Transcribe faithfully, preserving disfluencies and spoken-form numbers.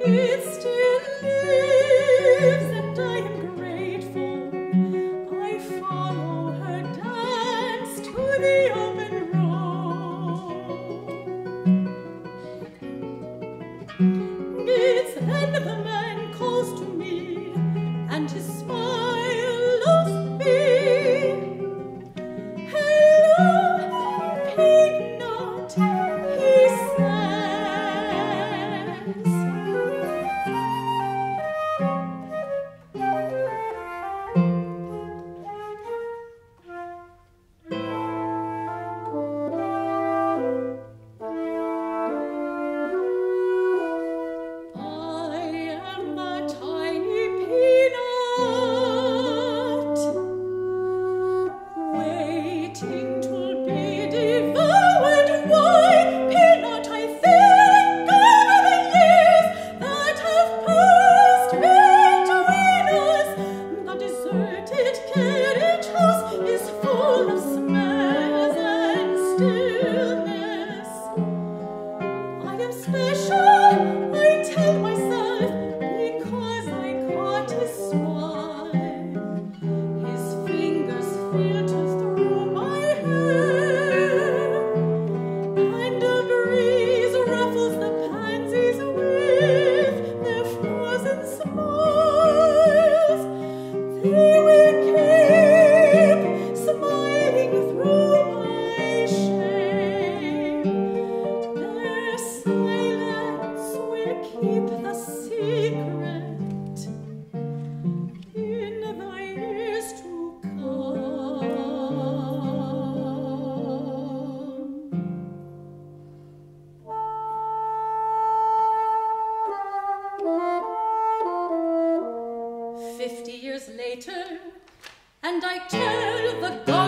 It still lives, and I am grateful. I follow her dance to the open road. It's then the man calls to me, and his smile looks me. Hello, peanut, he says. I am the tiny peanut, waiting to be devoured. Why, peanut, I think over the years that have passed between us. The deserted carriage house is full of smells and stillness. I am special, I tell myself, because I caught his smile. His fingers filter through my hair, and a breeze ruffles the pansies with their frozen smiles. They will keep smiling through my shame. Their silence will keep the secret in the years to come. Fifty years later, and I tell the God